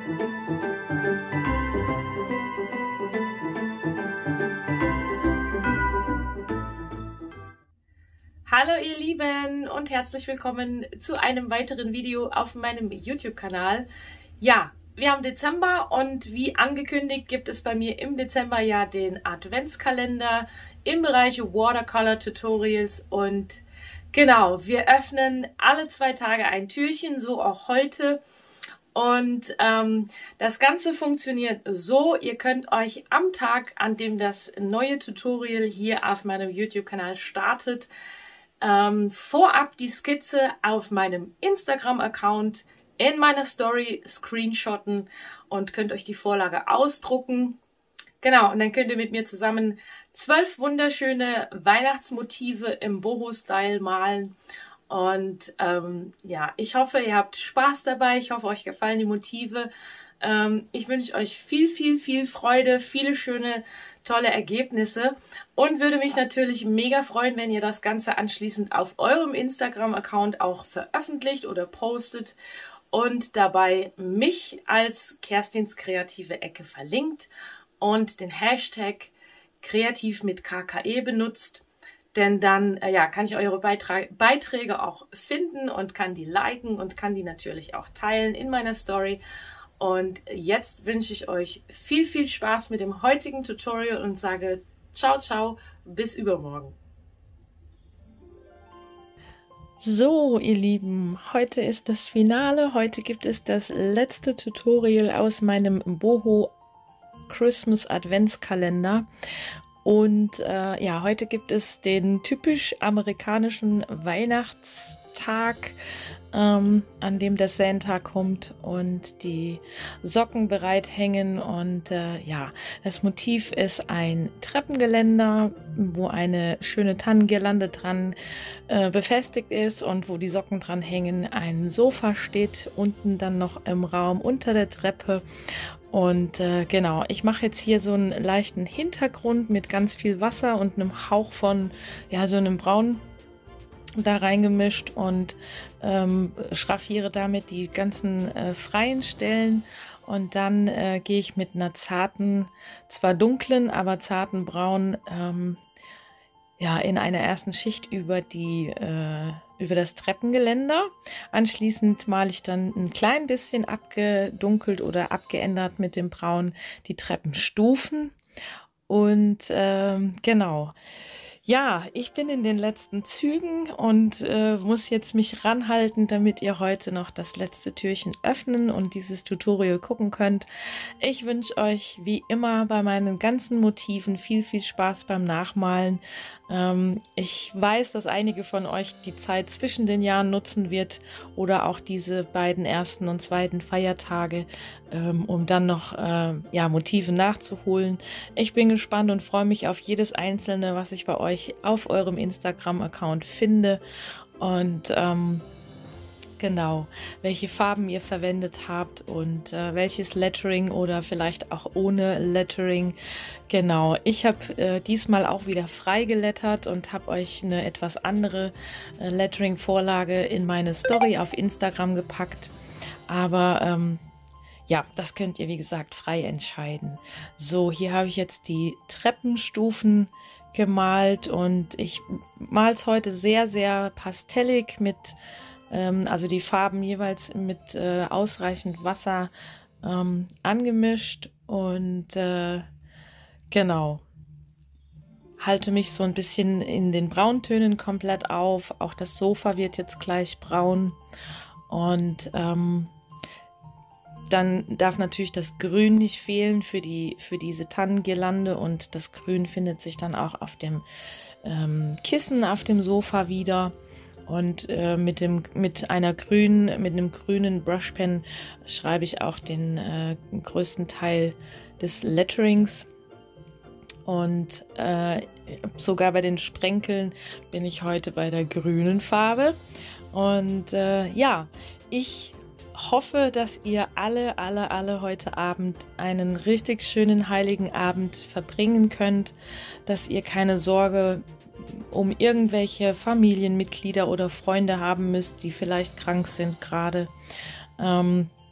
Hallo ihr Lieben und herzlich willkommen zu einem weiteren Video auf meinem YouTube-Kanal. Ja, wir haben Dezember und wie angekündigt gibt es bei mir im Dezember ja den Adventskalender im Bereich Watercolor Tutorials und genau, wir öffnen alle 2 Tage ein Türchen, so auch heute. Und das Ganze funktioniert so, ihr könnt euch am Tag, an dem das neue Tutorial hier auf meinem YouTube-Kanal startet, vorab die Skizze auf meinem Instagram-Account in meiner Story screenshotten und könnt euch die Vorlage ausdrucken. Genau, und dann könnt ihr mit mir zusammen 12 wunderschöne Weihnachtsmotive im Boho-Style malen. Und ja, ich hoffe, ihr habt Spaß dabei. Ich hoffe, euch gefallen die Motive. Ich wünsche euch viel Freude, viele schöne, tolle Ergebnisse und würde mich natürlich mega freuen, wenn ihr das Ganze anschließend auf eurem Instagram-Account auch veröffentlicht oder postet und dabei mich als Kerstins kreative Ecke verlinkt und den Hashtag kreativ mit KKE benutzt. Denn dann ja, kann ich eure Beiträge auch finden und kann die liken und kann die natürlich auch teilen in meiner Story. Und jetzt wünsche ich euch viel Spaß mit dem heutigen Tutorial und sage ciao, bis übermorgen. So, ihr Lieben, heute ist das Finale. Heute gibt es das letzte Tutorial aus meinem Boho Christmas Adventskalender. Und ja, heute gibt es den typisch amerikanischen Weihnachtstag, an dem der Santa kommt und die Socken bereit hängen. Und ja, das Motiv ist ein Treppengeländer, wo eine schöne Tannengirlande dran befestigt ist und wo die Socken dran hängen. Ein Sofa steht unten dann noch im Raum unter der Treppe. Und genau, ich mache jetzt hier so einen leichten Hintergrund mit ganz viel Wasser und einem Hauch von, ja, so einem Braun da reingemischt und schraffiere damit die ganzen freien Stellen. Und dann gehe ich mit einer zarten, zwar dunklen, aber zarten Braun ja, in einer ersten Schicht über das Treppengeländer. Anschließend male ich dann ein klein bisschen abgedunkelt oder abgeändert mit dem Braun die Treppenstufen. Und genau. Ja, ich bin in den letzten Zügen und muss jetzt mich ranhalten, damit ihr heute noch das letzte Türchen öffnen und dieses Tutorial gucken könnt. Ich wünsche euch wie immer bei meinen ganzen Motiven viel Spaß beim Nachmalen. Ich weiß, dass einige von euch die Zeit zwischen den Jahren nutzen wird oder auch diese beiden ersten und zweiten Feiertage, um dann noch ja, Motive nachzuholen. Ich bin gespannt und freue mich auf jedes einzelne, was ich bei euch auf eurem Instagram-Account finde. Und genau, welche Farben ihr verwendet habt und welches Lettering oder vielleicht auch ohne Lettering. Genau, ich habe diesmal auch wieder frei gelettert und habe euch eine etwas andere Lettering-Vorlage in meine Story auf Instagram gepackt. Aber ja, das könnt ihr wie gesagt frei entscheiden. So, hier habe ich jetzt die Treppenstufen gemalt und ich male es heute sehr pastellig mit also die Farben jeweils mit ausreichend Wasser angemischt und genau, halte mich so ein bisschen in den Brauntönen komplett auf. Auch das Sofa wird jetzt gleich braun und dann darf natürlich das Grün nicht fehlen für diese Tannengirlande und das Grün findet sich dann auch auf dem Kissen auf dem Sofa wieder. Und mit einem grünen Brushpen schreibe ich auch den größten Teil des Letterings. Und sogar bei den Sprenkeln bin ich heute bei der grünen Farbe. Und ja, ich hoffe, dass ihr alle heute Abend einen richtig schönen heiligen Abend verbringen könnt, dass ihr keine Sorge um irgendwelche Familienmitglieder oder Freunde haben müsst, die vielleicht krank sind gerade.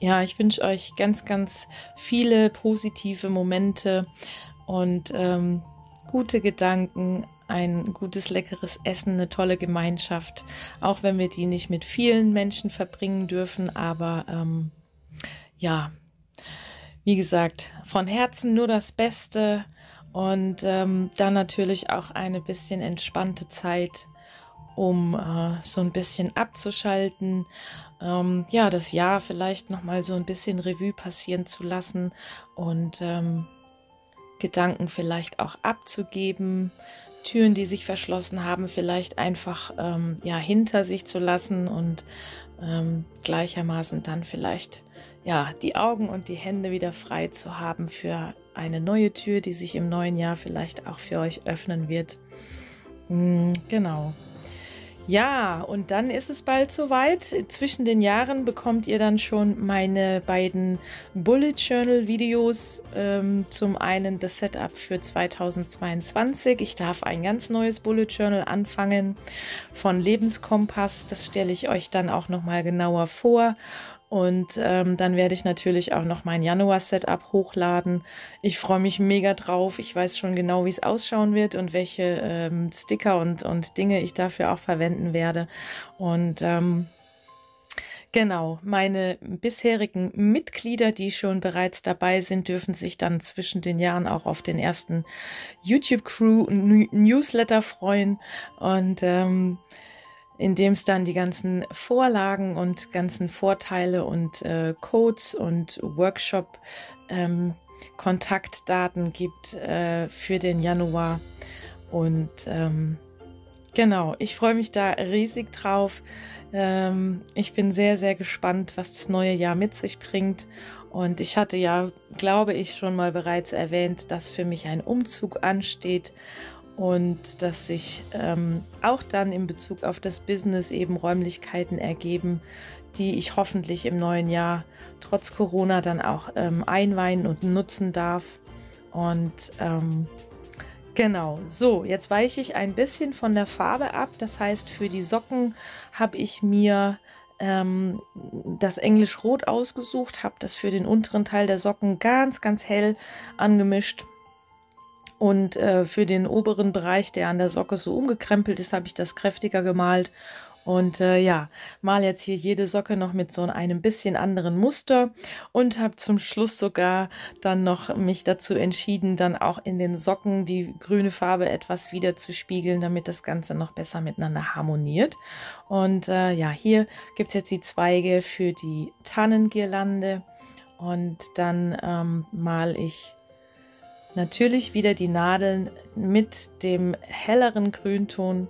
ja, ich wünsche euch ganz, ganz viele positive Momente und gute Gedanken, ein gutes, leckeres Essen, eine tolle Gemeinschaft, auch wenn wir die nicht mit vielen Menschen verbringen dürfen, aber ja, wie gesagt, von Herzen nur das Beste und dann natürlich auch eine bisschen entspannte Zeit, um so ein bisschen abzuschalten, ja, das Jahr vielleicht nochmal so ein bisschen Revue passieren zu lassen und Gedanken vielleicht auch abzugeben, Türen, die sich verschlossen haben, vielleicht einfach ja, hinter sich zu lassen und gleichermaßen dann vielleicht ja, die Augen und die Hände wieder frei zu haben für eine neue Tür, die sich im neuen Jahr vielleicht auch für euch öffnen wird. Genau. Ja, und dann ist es bald soweit. Zwischen den Jahren bekommt ihr dann schon meine beiden Bullet Journal Videos. Zum einen das Setup für 2022. Ich darf ein ganz neues Bullet Journal anfangen von Lebenskompass. Das stelle ich euch dann auch nochmal genauer vor. Und dann werde ich natürlich auch noch mein Januar-Setup hochladen. Ich freue mich mega drauf. Ich weiß schon genau, wie es ausschauen wird und welche Sticker und Dinge ich dafür auch verwenden werde. Und genau, meine bisherigen Mitglieder, die schon bereits dabei sind, dürfen sich dann zwischen den Jahren auch auf den ersten YouTube-Crew-Newsletter freuen. Und in dem es dann die ganzen Vorlagen und ganzen Vorteile und Codes und Workshop-Kontaktdaten gibt für den Januar. Und genau, ich freue mich da riesig drauf. Ich bin sehr, sehr gespannt, was das neue Jahr mit sich bringt. Und ich hatte ja, glaube ich, schon mal bereits erwähnt, dass für mich ein Umzug ansteht. Und dass sich auch dann in Bezug auf das Business eben Räumlichkeiten ergeben, die ich hoffentlich im neuen Jahr trotz Corona dann auch einweihen und nutzen darf. Und genau, so, jetzt weiche ich ein bisschen von der Farbe ab. Das heißt, für die Socken habe ich mir das Englisch Rot ausgesucht, habe das für den unteren Teil der Socken ganz, ganz hell angemischt. Und für den oberen Bereich, der an der Socke so umgekrempelt ist, habe ich das kräftiger gemalt. Und ja, mal jetzt hier jede Socke noch mit so einem bisschen anderen Muster und habe zum Schluss sogar dann noch mich dazu entschieden, dann auch in den Socken die grüne Farbe etwas wieder zu spiegeln, damit das Ganze noch besser miteinander harmoniert. Und ja, hier gibt es jetzt die Zweige für die Tannengirlande und dann male ich natürlich wieder die Nadeln mit dem helleren Grünton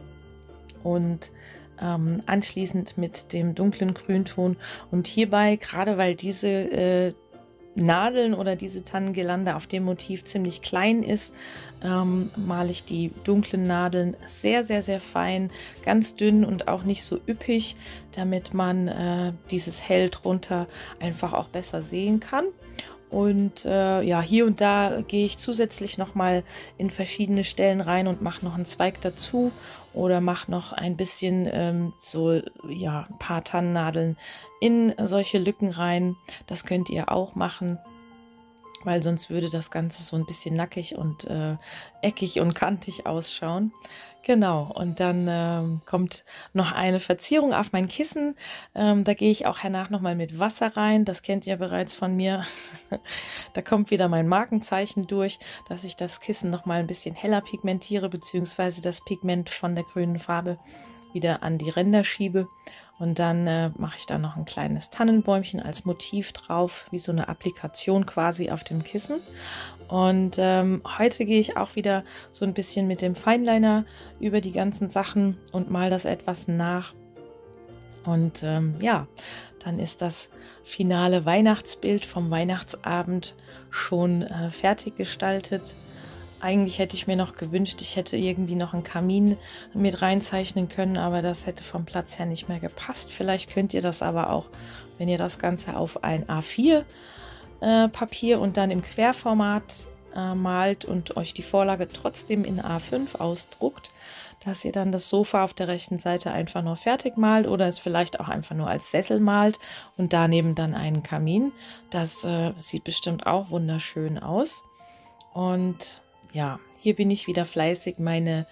und anschließend mit dem dunklen Grünton. Und hierbei, gerade weil diese Nadeln oder diese Tannengirlande auf dem Motiv ziemlich klein ist, male ich die dunklen Nadeln sehr, sehr, sehr fein, ganz dünn und auch nicht so üppig, damit man dieses Hell drunter einfach auch besser sehen kann. Und ja, hier und da gehe ich zusätzlich nochmal in verschiedene Stellen rein und mache noch einen Zweig dazu oder mache noch ein bisschen so, ja, ein paar Tannennadeln in solche Lücken rein. Das könnt ihr auch machen, weil sonst würde das Ganze so ein bisschen nackig und eckig und kantig ausschauen. Genau, und dann kommt noch eine Verzierung auf mein Kissen. Da gehe ich auch hernach nochmal mit Wasser rein. Das kennt ihr bereits von mir. Da kommt wieder mein Markenzeichen durch, dass ich das Kissen nochmal ein bisschen heller pigmentiere, beziehungsweise das Pigment von der grünen Farbe wieder an die Ränder schiebe. Und dann mache ich da noch ein kleines Tannenbäumchen als Motiv drauf, wie so eine Applikation quasi auf dem Kissen. Und heute gehe ich auch wieder so ein bisschen mit dem Fineliner über die ganzen Sachen und mal das etwas nach. Und ja, dann ist das finale Weihnachtsbild vom Weihnachtsabend schon fertig gestaltet. Eigentlich hätte ich mir noch gewünscht, ich hätte irgendwie noch einen Kamin mit reinzeichnen können, aber das hätte vom Platz her nicht mehr gepasst. Vielleicht könnt ihr das aber auch, wenn ihr das Ganze auf ein A4 Papier und dann im Querformat malt und euch die Vorlage trotzdem in A5 ausdruckt, dass ihr dann das Sofa auf der rechten Seite einfach nur fertig malt oder es vielleicht auch einfach nur als Sessel malt und daneben dann einen Kamin. Das sieht bestimmt auch wunderschön aus. Und ja, hier bin ich wieder fleißig mein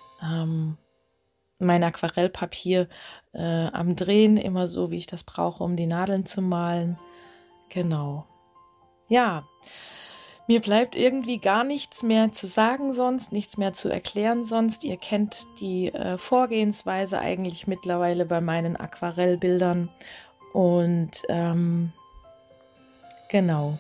Aquarellpapier am Drehen, immer so, wie ich das brauche, um die Nadeln zu malen. Genau. Ja, mir bleibt irgendwie gar nichts mehr zu sagen sonst, nichts mehr zu erklären sonst. Ihr kennt die Vorgehensweise eigentlich mittlerweile bei meinen Aquarellbildern. Und genau.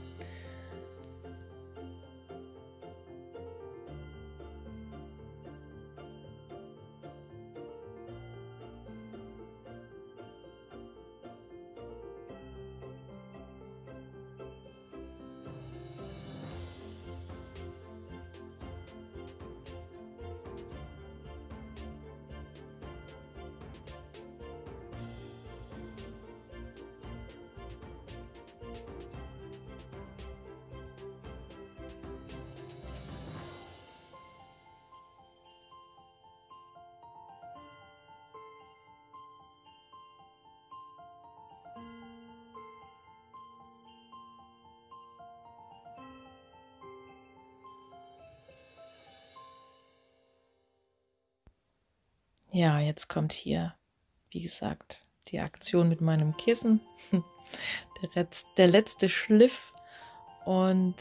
Ja, jetzt kommt hier, wie gesagt, die Aktion mit meinem Kissen. Der letzte Schliff. Und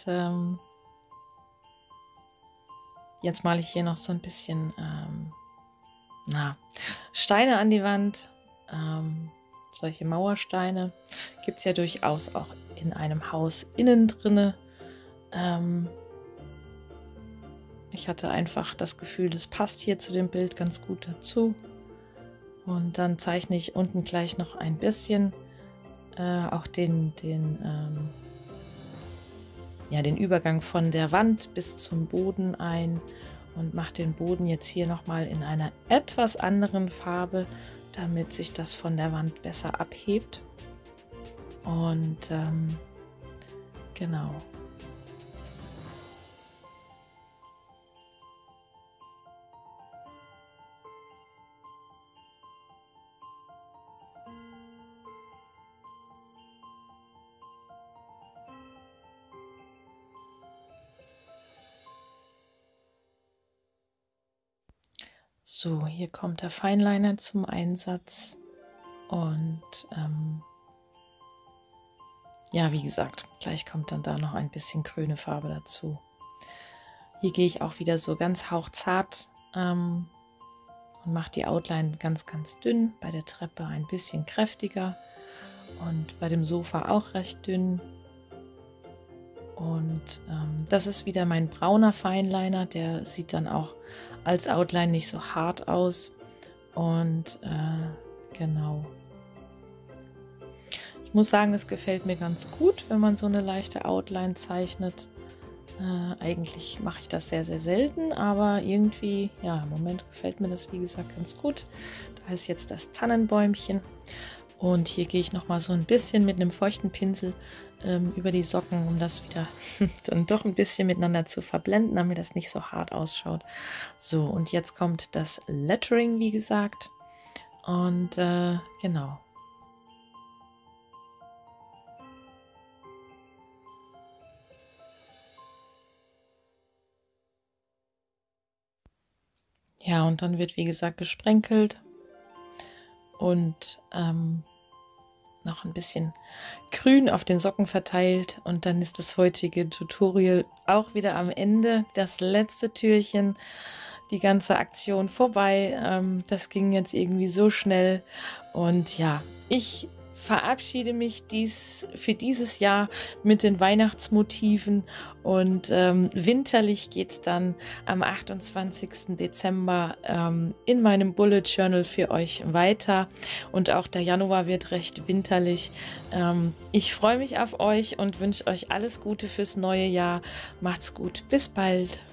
jetzt male ich hier noch so ein bisschen Steine an die Wand. Solche Mauersteine gibt es ja durchaus auch in einem Haus innen drinne. Ich hatte einfach das Gefühl, das passt hier zu dem Bild ganz gut dazu. Und dann zeichne ich unten gleich noch ein bisschen auch den Übergang von der Wand bis zum Boden ein und mache den Boden jetzt hier nochmal in einer etwas anderen Farbe, damit sich das von der Wand besser abhebt. Und genau. So, hier kommt der Fineliner zum Einsatz und ja, wie gesagt, gleich kommt dann da noch ein bisschen grüne Farbe dazu. Hier gehe ich auch wieder so ganz hauchzart und mache die Outline ganz, ganz dünn, bei der Treppe ein bisschen kräftiger und bei dem Sofa auch recht dünn. Und das ist wieder mein brauner Fineliner, der sieht dann auch als Outline nicht so hart aus. Und genau. Ich muss sagen, es gefällt mir ganz gut, wenn man so eine leichte Outline zeichnet. Eigentlich mache ich das sehr, sehr selten, aber irgendwie, ja, im Moment gefällt mir das, wie gesagt, ganz gut. Da ist jetzt das Tannenbäumchen. Und hier gehe ich nochmal so ein bisschen mit einem feuchten Pinsel über die Socken, um das wieder dann doch ein bisschen miteinander zu verblenden, damit das nicht so hart ausschaut. So, und jetzt kommt das Lettering, wie gesagt. Und genau. Ja, und dann wird, wie gesagt, gesprenkelt und noch ein bisschen grün auf den Socken verteilt. Und dann ist das heutige Tutorial auch wieder am Ende. Das letzte Türchen, die ganze Aktion vorbei. Das ging jetzt irgendwie so schnell. Und ja, ich verabschiede mich für dieses Jahr mit den Weihnachtsmotiven und winterlich geht es dann am 28. Dezember in meinem Bullet Journal für euch weiter und auch der Januar wird recht winterlich. Ich freue mich auf euch und wünsche euch alles Gute fürs neue Jahr. Macht's gut, bis bald.